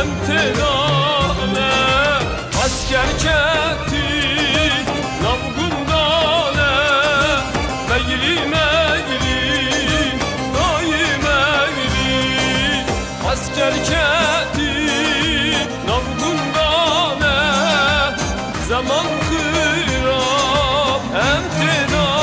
emtidane asker ketti navgundane meyli meyli dayı meyli asker ketti navgundane zaman kırap emtidane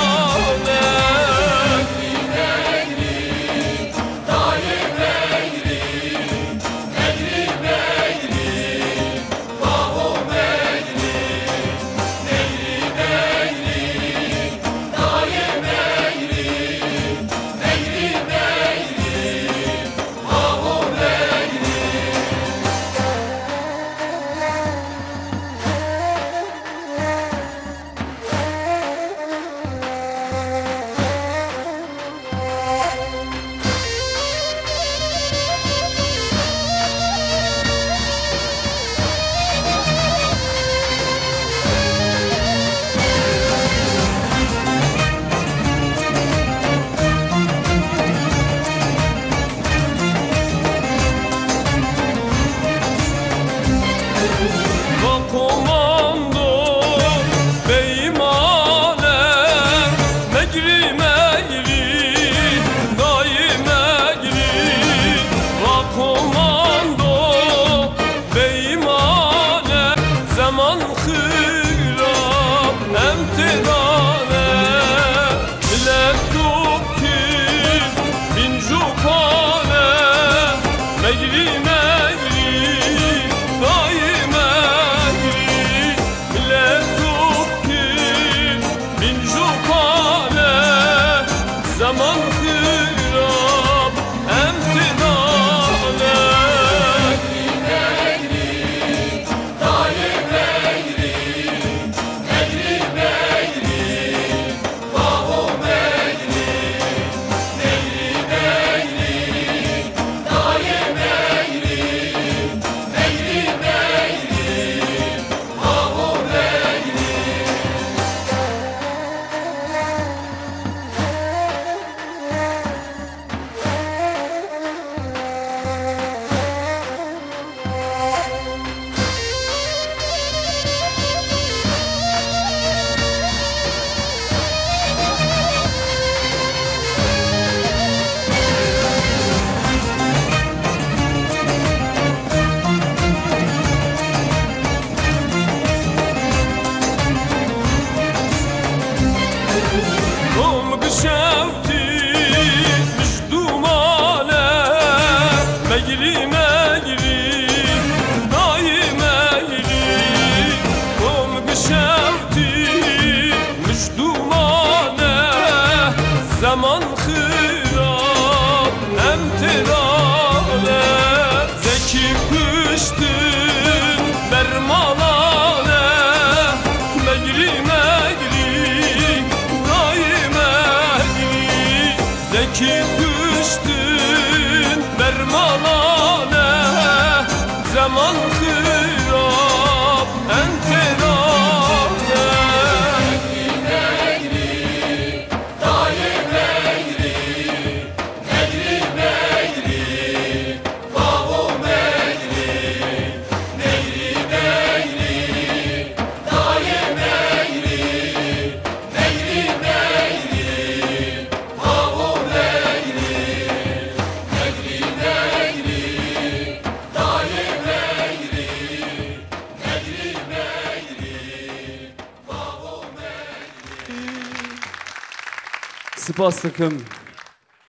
zaman hırap emtidane millet tukki bin jupane meyli meyli dayı meyli millet tukki bin jupane zaman hırap emtidane şevti düşdumane meyli meyli dayı meyli kom şevti düşdumane zaman hırap emtidane zeki püştün bermalane meyli zeki düştün bermalane zaman hırap emtidane Spas takım.